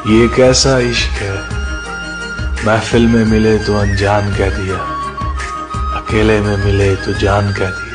ये कैसा इश्क है, महफिल में मिले तो अनजान कह दिया, अकेले में मिले तो जान कह दिया।